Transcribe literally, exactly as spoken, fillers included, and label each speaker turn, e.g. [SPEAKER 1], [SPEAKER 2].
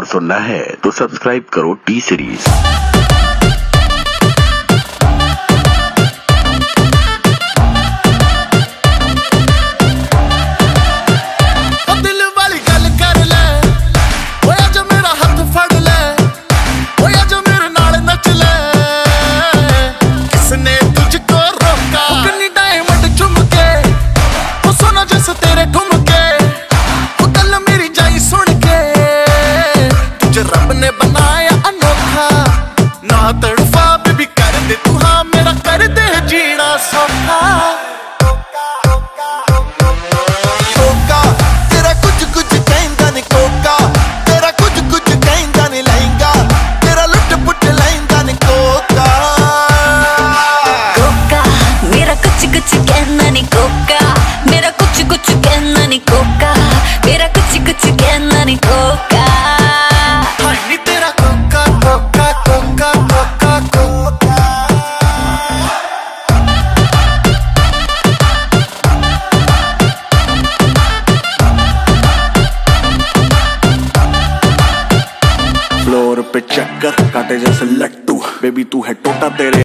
[SPEAKER 1] सुनना है तो सब्सक्राइब करो टी सीरीज।
[SPEAKER 2] रब ने बनाया अनोखा ना तड़फा बेबी कर दे तू हाँ मेरा कर दे जीना सौखा। कोका तेरा कुछ कुछ कहंदा नहीं, कोका तेरा कुछ कुछ कहंदा नहीं, लहंगा तेरा लुट पुट लहंदा नहीं, कोका
[SPEAKER 3] कोका मेरा कुछ कुछ कहना नहीं, कोका मेरा कुछ कुछ कहना नहीं, कोका मेरा कुछ कुछ कहना नहीं, कोका
[SPEAKER 2] फ्लोर पे चक्कर काटे जैसे लट्टू, बेबी तू है टोटा तेरे